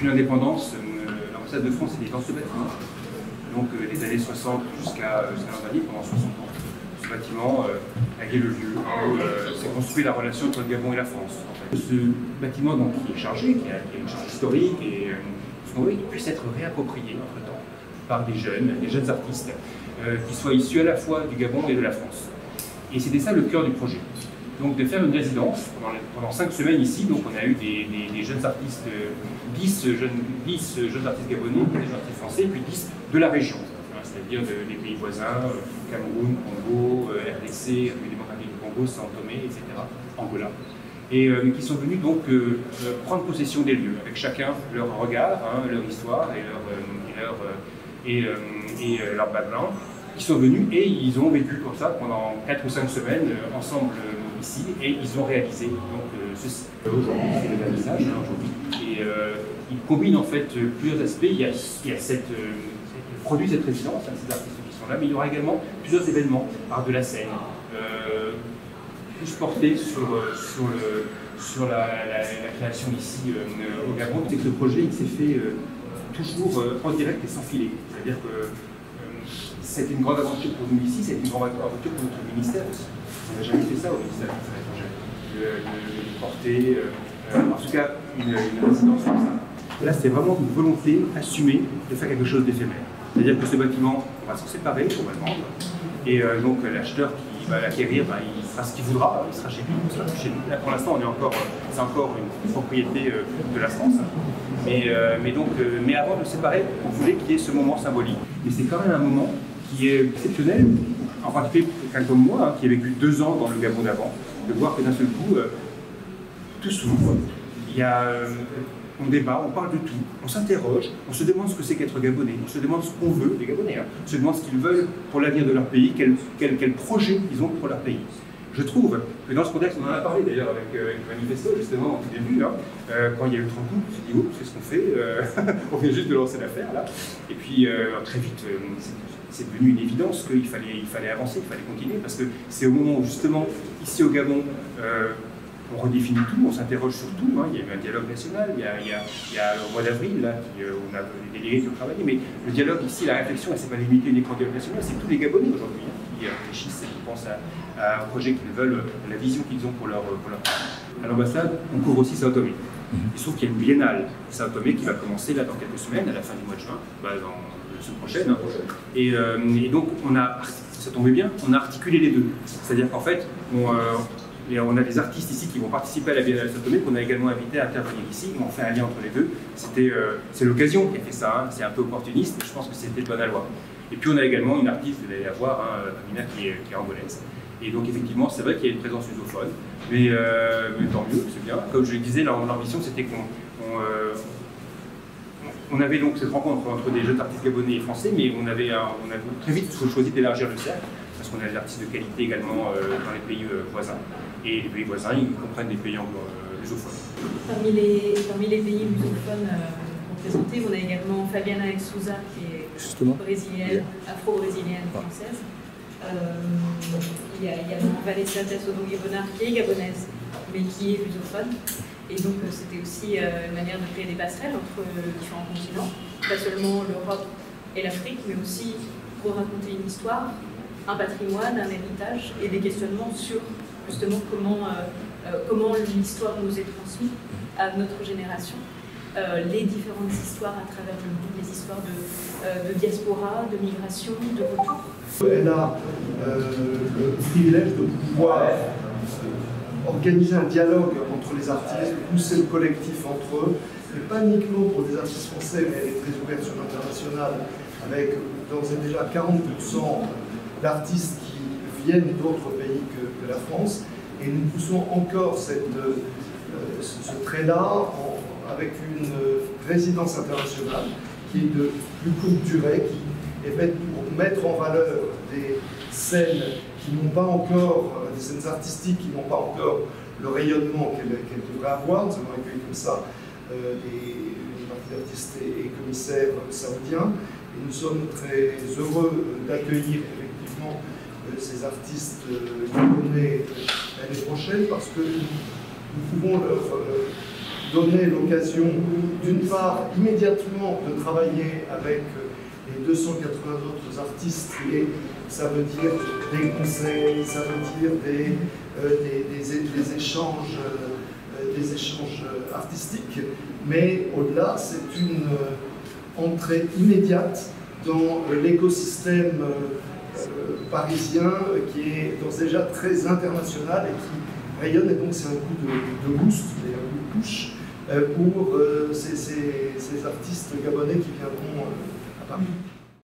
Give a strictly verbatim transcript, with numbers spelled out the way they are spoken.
depuis l'indépendance, l'ambassade de France était dans ce bâtiment, donc euh, des années soixante jusqu'à euh, l'an dernier, pendant soixante ans. Ce bâtiment euh, a été le lieu où euh, s'est construit la relation entre le Gabon et la France. En fait. Ce bâtiment donc, qui est chargé, qui a, qui a une charge historique, et euh, il puisse être réapproprié entre-temps par des jeunes, des jeunes artistes, euh, qui soient issus à la fois du Gabon et de la France. Et c'était ça le cœur du projet. Donc de faire une résidence pendant, pendant cinq semaines ici. Donc on a eu des, des, des jeunes artistes, dix jeunes, dix jeunes artistes gabonais, des jeunes artistes français, puis dix de la région, c'est-à-dire de, des pays voisins, Cameroun, Congo, R D C, République démocratique du Congo, São Tomé, et cetera, Angola. Et euh, qui sont venus donc euh, prendre possession des lieux, avec chacun leur regard, hein, leur histoire et leur, euh, et leur, euh, et, euh, et, euh, leur background. Ils sont venus et ils ont vécu comme ça pendant quatre ou cinq semaines euh, ensemble euh, ici, et ils ont réalisé donc, euh, ceci. Aujourd'hui, c'est le vernissage hein, aujourd'hui. Et euh, ils combinent en fait plusieurs aspects. Il y a, il y a cette, euh, cette, produit cette résidence, hein, ces artistes qui sont là, mais il y aura également plusieurs événements, art de la scène, euh, plus portés sur, sur, le, sur la, la, la création ici euh, au Gabon. C'est que le projet il s'est fait euh, toujours euh, en direct et sans filet. C'est-à-dire que c'est une grande aventure pour nous ici, c'est une grande aventure pour notre ministère aussi. On n'a jamais fait ça au ministère des Affaires étrangères. De, de, de porter, euh, en tout cas, une, une résidence comme ça. Là, c'est vraiment une volonté assumée de faire quelque chose d'éphémère. C'est-à-dire que ce bâtiment, on va s'en séparer, on va le vendre. Et euh, donc, l'acheteur qui va l'acquérir, ben, il fera ce qu'il voudra, il sera chez lui, il sera chez nous. Là, pour l'instant, on est encore, c'est encore une propriété euh, de la France. Mais, euh, mais, donc, euh, mais avant de le séparer, on voulait qu'il y ait ce moment symbolique. Mais c'est quand même un moment qui est exceptionnel, en particulier pour quelqu'un comme moi, hein, qui a vécu deux ans dans le Gabon d'avant, de voir que d'un seul coup, euh, tout s'ouvre. Il y a, euh, on débat, on parle de tout, on s'interroge, on se demande ce que c'est qu'être Gabonais, on se demande ce qu'on veut, les Gabonais, hein, on se demande ce qu'ils veulent pour l'avenir de leur pays, quel, quel, quel projet ils ont pour leur pays. Je trouve que dans ce contexte, on en a parlé d'ailleurs avec, euh, avec le manifesto, justement, au tout début, hein, euh, quand il y a eu le trente août, on s'est dit, oups, qu'est-ce qu'on fait euh, on vient juste de lancer l'affaire, là. Et puis, euh, très vite, euh, c'est devenu une évidence qu'il fallait, il fallait avancer, il fallait continuer, parce que c'est au moment où, justement, ici au Gabon, euh, on redéfinit tout, on s'interroge sur tout. Hein. Il y a eu un dialogue national, il y a, il y a, il y a au mois d'avril, là, qui, euh, on a les délégués qui ont travaillé, mais le dialogue ici, la réflexion, elle ne s'est pas limitée uniquement au dialogue national, c'est tous les Gabonais aujourd'hui hein, qui réfléchissent et qui pensent à, à un projet qu'ils veulent, à la vision qu'ils ont pour leur, pour leur pays. À l'ambassade, on couvre aussi São Tomé. Il se trouve qu'il y a une biennale São Tomé qui va commencer là dans quelques semaines, à la fin du mois de juin, bah, dans la semaine prochaine. Hein. Et, euh, et donc, on a, ça tombait bien, on a articulé les deux. C'est-à-dire qu'en fait, on, euh, Et on a des artistes ici qui vont participer à la Biennale São Tomé, qu'on a également invité à intervenir ici. On fait un lien entre les deux. Euh, c'est l'occasion qui a fait ça. Hein. C'est un peu opportuniste, mais je pense que c'était de bonne aloi. Et puis on a également une artiste, vous allez la voir, hein, Amina, qui est, qui est angolaise. Et donc effectivement, c'est vrai qu'il y a une présence lusophone, mais, euh, mais tant mieux, c'est bien. Comme je le disais, leur, leur mission, c'était qu'on on, euh, on avait donc cette rencontre entre des jeunes artistes gabonais et français, mais on avait, on avait très vite choisi d'élargir le cercle, parce qu'on a des artistes de qualité également euh, dans les pays euh, voisins. Et les pays voisins, ils comprennent des pays euh, lusophones. Parmi les, parmi les pays lusophones euh, représentés, on a également Fabiana Souza, qui est Justement. brésilienne, afro-brésilienne française. Euh, il y a également Vanessa Tassodo-Guébonard, qui est gabonaise, mais qui est lusophone. Et donc euh, c'était aussi euh, une manière de créer des passerelles entre euh, différents continents, pas seulement l'Europe et l'Afrique, mais aussi pour raconter une histoire, un patrimoine, un héritage et des questionnements sur justement comment, euh, euh, comment l'histoire nous est transmise à notre génération, euh, les différentes histoires à travers le monde, les histoires de, euh, de diaspora, de migration, de retour. Elle a euh, le privilège de pouvoir euh, organiser un dialogue entre les artistes, pousser le collectif entre eux, et pas uniquement pour des artistes français, mais elle est très ouverte sur l'international, avec d'ores et déjà quarante pour cent d'artistes qui viennent d'autres pays que, que la France, et nous poussons encore cette, euh, ce, ce trait-là avec une résidence internationale qui est de plus courte durée, qui est faite pour mettre en valeur des scènes qui n'ont pas encore, des scènes artistiques qui n'ont pas encore le rayonnement qu'elles qu'elles devraient avoir. Nous avons accueilli comme ça euh, des, des partis d'artistes et, et commissaires saoudiens, et nous sommes très heureux d'accueillir effectivement ces artistes gabonais l'année prochaine, parce que nous pouvons leur, donné l'occasion, d'une part, immédiatement de travailler avec les deux cent quatre-vingts autres artistes, et ça veut dire des conseils, ça veut dire des, euh, des, des, des échanges, euh, des échanges artistiques, mais au-delà, c'est une euh, entrée immédiate dans euh, l'écosystème euh, euh, parisien qui est donc déjà très international et qui rayonne, et donc c'est un coup de, de boost et un coup de push euh, pour euh, ces, ces, ces artistes gabonais qui viendront euh, à Paris.